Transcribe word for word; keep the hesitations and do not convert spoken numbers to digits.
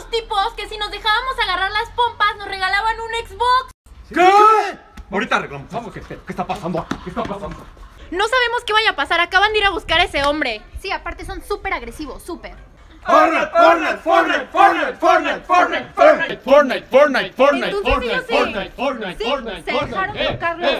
unos tipos que si nos dejábamos agarrar las pompas nos regalaban un Xbox. ¿Qué? Ahorita arreglamos. ¿Qué, qué está pasando? ¿Qué está pasando? No sabemos qué vaya a pasar, acaban de ir a buscar a ese hombre. Sí, aparte son súper agresivos, súper. Fortnite, Fortnite, Fortnite, Fortnite, Fortnite, Fortnite, Fortnite, Fortnite, Fortnite, Fortnite, Entonces ellos Fortnite, sí. Fortnite, Fortnite, Sí, Fortnite, se dejaron Fortnite, tocar eh, los